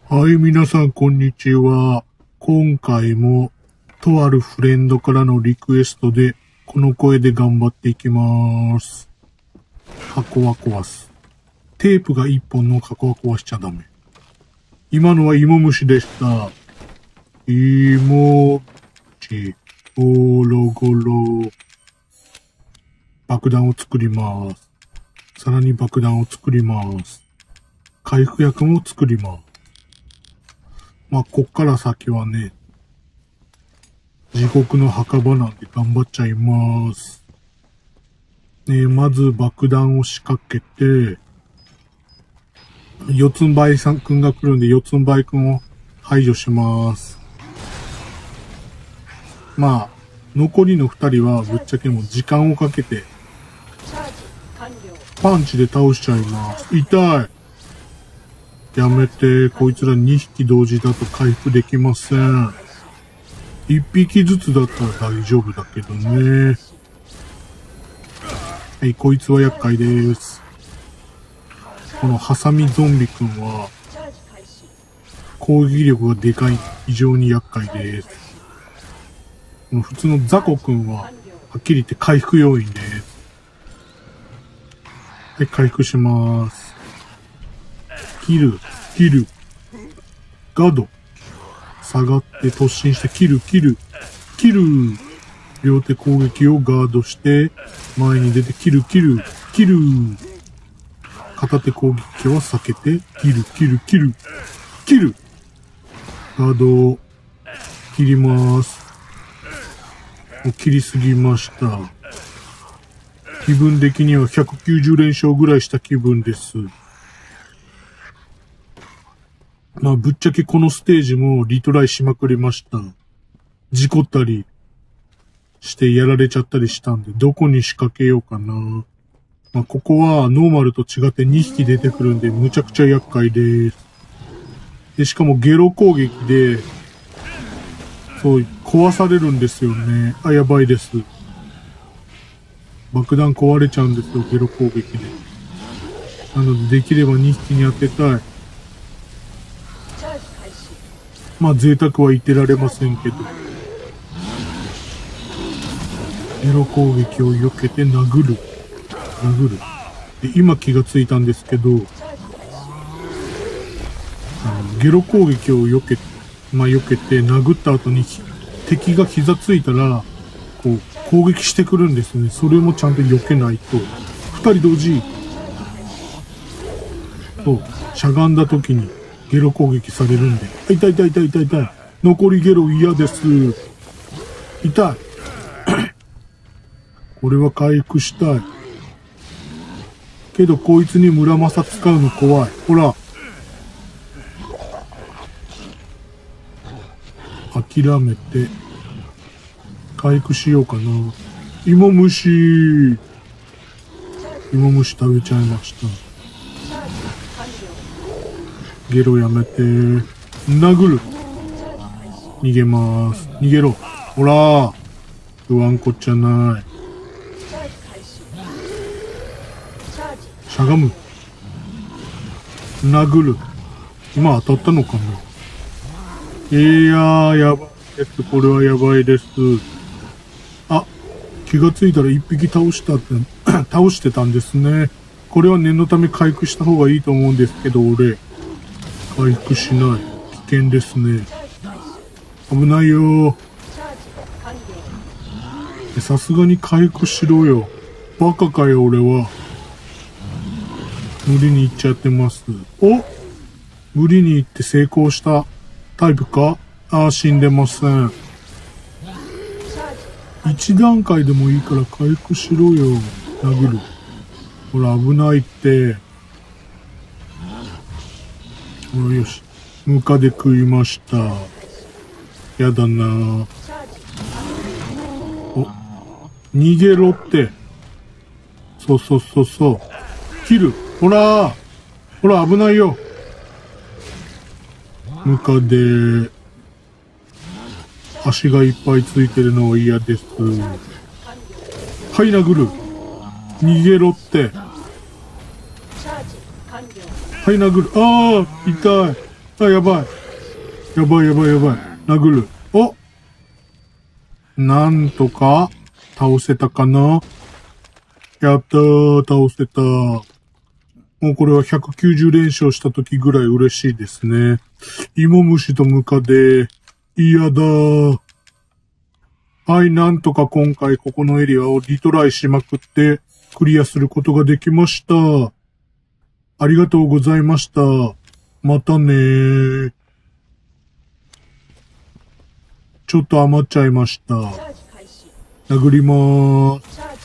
はい、皆さん、こんにちは。今回も、とあるフレンドからのリクエストで、この声で頑張っていきます。箱は壊す。テープが一本の箱は壊しちゃダメ。今のは芋虫でした。芋虫、ゴロゴロ。爆弾を作ります。さらに爆弾を作ります。回復薬も作ります。まあ、こっから先はね、地獄の墓場なんで頑張っちゃいます。ね、まず爆弾を仕掛けて、四つん這いさんくんが来るんで、四つん這いくんを排除します。まあ、残りの二人はぶっちゃけもう時間をかけて、パンチで倒しちゃいます。痛い。やめて、こいつら2匹同時だと回復できません。1匹ずつだったら大丈夫だけどね。はい、こいつは厄介です。このハサミゾンビくんは、攻撃力がでかい、非常に厄介です。この普通のザコくんは、はっきり言って回復要因です。はい、回復します。キル、ガード。下がって突進してキル。両手攻撃をガードして、前に出てキル。片手攻撃は避けて、キル。ガードを切ります。もう切りすぎました。気分的には190連勝ぐらいした気分です。まあ、ぶっちゃけこのステージもリトライしまくりました。事故ったりしてやられちゃったりしたんで、どこに仕掛けようかな。まあ、ここはノーマルと違って2匹出てくるんで、むちゃくちゃ厄介です。で、しかもゲロ攻撃で、そう、壊されるんですよね。あ、やばいです。爆弾壊れちゃうんですよ、ゲロ攻撃で。なので、できれば2匹に当てたい。まあ贅沢は言ってられませんけど。ゲロ攻撃を避けて殴る。で、今気がついたんですけど、ゲロ攻撃を避けて殴った後に敵が膝ついたら、こう、攻撃してくるんですね。それもちゃんと避けないと。二人同時。そう、しゃがんだ時に、ゲロ攻撃されるんで。痛い。残りゲロ嫌です。痛い。これは回復したい。けどこいつに村正使うの怖い。ほら。諦めて、回復しようかな。芋虫食べちゃいました。ゲロやめて。殴る。逃げます。逃げろ。ほら。不安こっちゃない。しゃがむ。殴る。今当たったのかな。いやー、やばいです。これはやばいです。あ、気がついたら一匹倒してたんですね。これは念のため回復した方がいいと思うんですけど、俺。回復しない。危険ですね。危ないよ。さすがに回復しろよ。バカかよ、俺は。無理に行っちゃってます。お？無理に行って成功したタイプか？ああ、死んでません。一段階でもいいから回復しろよ。殴る。ほら、危ないって。よし。ムカで食いました。やだなぁ。お、逃げろって。そう。切る。ほら、危ないよ。ムカで、足がいっぱいついてるのは嫌です。はい、殴る。逃げろって。はい、殴る。ああ、痛い。 あ、やばい。やばいやばいやばい。殴る。お、なんとか、倒せたかな。やったー、倒せた。もうこれは190連勝した時ぐらい嬉しいですね。芋虫とムカデ。嫌だー。はい、なんとか今回ここのエリアをリトライしまくってクリアすることができました。ありがとうございました。またねー。ちょっと余っちゃいました。殴りまーす。